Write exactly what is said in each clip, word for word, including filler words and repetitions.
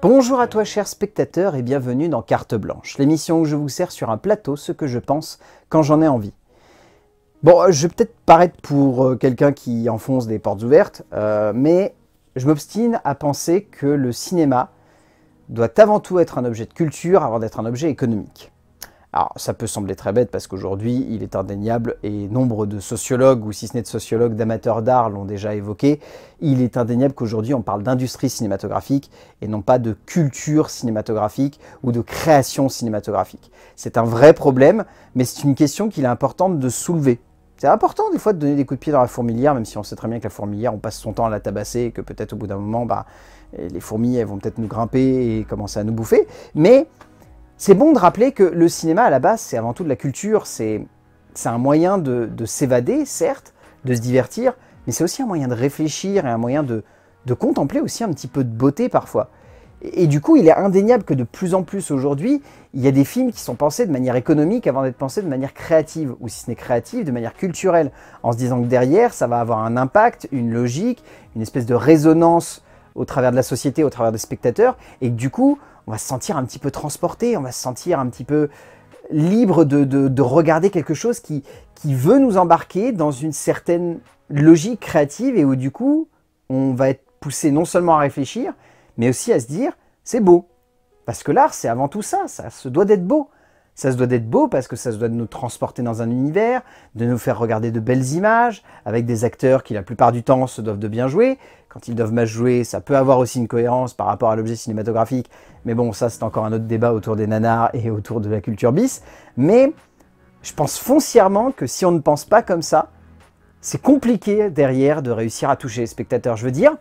Bonjour à toi cher spectateur et bienvenue dans Carte Blanche, l'émission où je vous sers sur un plateau ce que je pense quand j'en ai envie. Bon, je vais peut-être paraître pour quelqu'un qui enfonce des portes ouvertes, euh, mais je m'obstine à penser que le cinéma doit avant tout être un objet de culture avant d'être un objet économique. Alors ça peut sembler très bête parce qu'aujourd'hui il est indéniable, et nombre de sociologues, ou si ce n'est de sociologues, d'amateurs d'art l'ont déjà évoqué, il est indéniable qu'aujourd'hui on parle d'industrie cinématographique et non pas de culture cinématographique ou de création cinématographique. C'est un vrai problème, mais c'est une question qu'il est important de soulever. C'est important des fois de donner des coups de pied dans la fourmilière, même si on sait très bien que la fourmilière, on passe son temps à la tabasser et que peut-être au bout d'un moment, bah, les fourmis elles vont peut-être nous grimper et commencer à nous bouffer. Mais c'est bon de rappeler que le cinéma, à la base, c'est avant tout de la culture. C'est un moyen de, de s'évader, certes, de se divertir, mais c'est aussi un moyen de réfléchir et un moyen de, de contempler aussi un petit peu de beauté parfois. Et, et du coup, il est indéniable que de plus en plus aujourd'hui, il y a des films qui sont pensés de manière économique avant d'être pensés de manière créative, ou si ce n'est créative, de manière culturelle, en se disant que derrière, ça va avoir un impact, une logique, une espèce de résonance au travers de la société, au travers des spectateurs, et que du coup, on va se sentir un petit peu transporté, on va se sentir un petit peu libre de, de, de regarder quelque chose qui, qui veut nous embarquer dans une certaine logique créative et où du coup, on va être poussé non seulement à réfléchir, mais aussi à se dire, c'est beau. Parce que l'art, c'est avant tout ça, ça se doit d'être beau. Ça se doit d'être beau parce que ça se doit de nous transporter dans un univers, de nous faire regarder de belles images, avec des acteurs qui la plupart du temps se doivent de bien jouer. Quand ils doivent mal jouer, ça peut avoir aussi une cohérence par rapport à l'objet cinématographique. Mais bon, ça c'est encore un autre débat autour des nanars et autour de la culture bis. Mais je pense foncièrement que si on ne pense pas comme ça, c'est compliqué derrière de réussir à toucher les spectateurs. Je veux dire,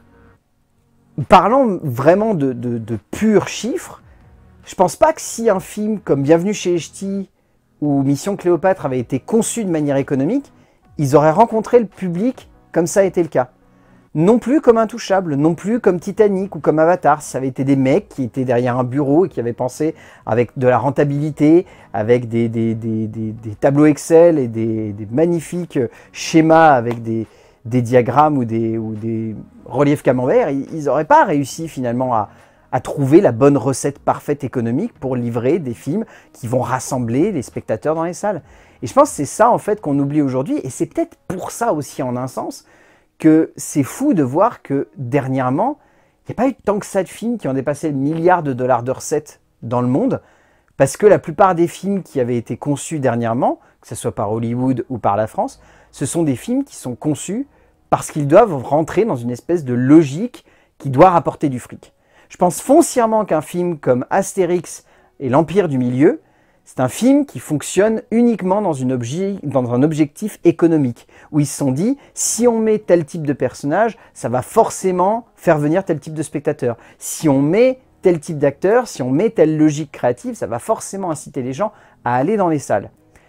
parlant vraiment de, de, de purs chiffres, je pense pas que si un film comme Bienvenue chez les Ch'tis ou Mission Cléopâtre avait été conçu de manière économique, ils auraient rencontré le public comme ça a été le cas. Non plus comme Intouchable, non plus comme Titanic ou comme Avatar. Si ça avait été des mecs qui étaient derrière un bureau et qui avaient pensé avec de la rentabilité, avec des, des, des, des, des tableaux Excel et des, des magnifiques schémas avec des, des diagrammes ou des, ou des reliefs camembert, ils n'auraient pas réussi finalement à à trouver la bonne recette parfaite économique pour livrer des films qui vont rassembler les spectateurs dans les salles. Et je pense que c'est ça en fait qu'on oublie aujourd'hui, et c'est peut-être pour ça aussi en un sens que c'est fou de voir que dernièrement, il n'y a pas eu tant que ça de films qui ont dépassé le milliard de dollars de recettes dans le monde, parce que la plupart des films qui avaient été conçus dernièrement, que ce soit par Hollywood ou par la France, ce sont des films qui sont conçus parce qu'ils doivent rentrer dans une espèce de logique qui doit rapporter du fric. Je pense foncièrement qu'un film comme Astérix et l'Empire du Milieu, c'est un film qui fonctionne uniquement dans, une obje dans un objectif économique, où ils se sont dit, si on met tel type de personnage, ça va forcément faire venir tel type de spectateur. Si on met tel type d'acteur, si on met telle logique créative, ça va forcément inciter les gens à aller dans les salles.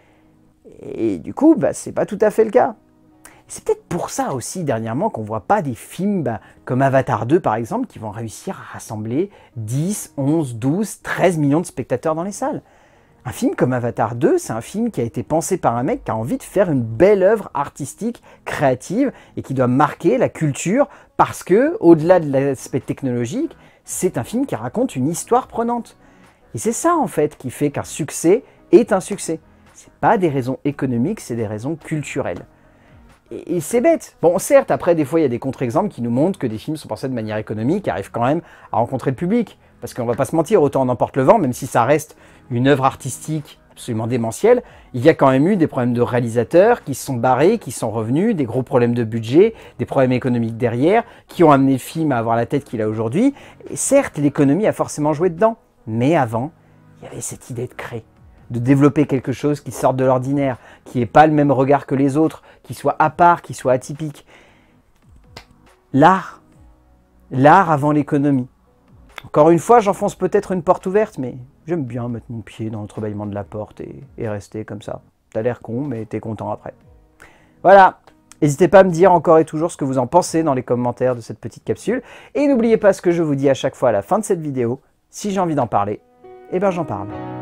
Et du coup, bah, c'est pas tout à fait le cas. C'est peut-être pour ça aussi, dernièrement, qu'on ne voit pas des films bah, comme Avatar deux, par exemple, qui vont réussir à rassembler dix, onze, douze, treize millions de spectateurs dans les salles. Un film comme Avatar deux, c'est un film qui a été pensé par un mec qui a envie de faire une belle œuvre artistique, créative, et qui doit marquer la culture, parce que, au-delà de l'aspect technologique, c'est un film qui raconte une histoire prenante. Et c'est ça, en fait, qui fait qu'un succès est un succès. Ce n'est pas des raisons économiques, c'est des raisons culturelles. Et, et c'est bête. Bon, certes, après, des fois, il y a des contre-exemples qui nous montrent que des films sont pensés de manière économique et arrivent quand même à rencontrer le public. Parce qu'on va pas se mentir, autant on emporte le vent, même si ça reste une œuvre artistique absolument démentielle, il y a quand même eu des problèmes de réalisateurs qui se sont barrés, qui sont revenus, des gros problèmes de budget, des problèmes économiques derrière, qui ont amené le film à avoir la tête qu'il a aujourd'hui. Et certes, l'économie a forcément joué dedans. Mais avant, il y avait cette idée de créer, de développer quelque chose qui sorte de l'ordinaire, qui n'ait pas le même regard que les autres, qui soit à part, qui soit atypique. L'art. L'art avant l'économie. Encore une fois, j'enfonce peut-être une porte ouverte, mais j'aime bien mettre mon pied dans l'entrebâillement de la porte et, et rester comme ça. T'as l'air con, mais t'es content après. Voilà. N'hésitez pas à me dire encore et toujours ce que vous en pensez dans les commentaires de cette petite capsule. Et n'oubliez pas ce que je vous dis à chaque fois à la fin de cette vidéo. Si j'ai envie d'en parler, eh ben j'en parle.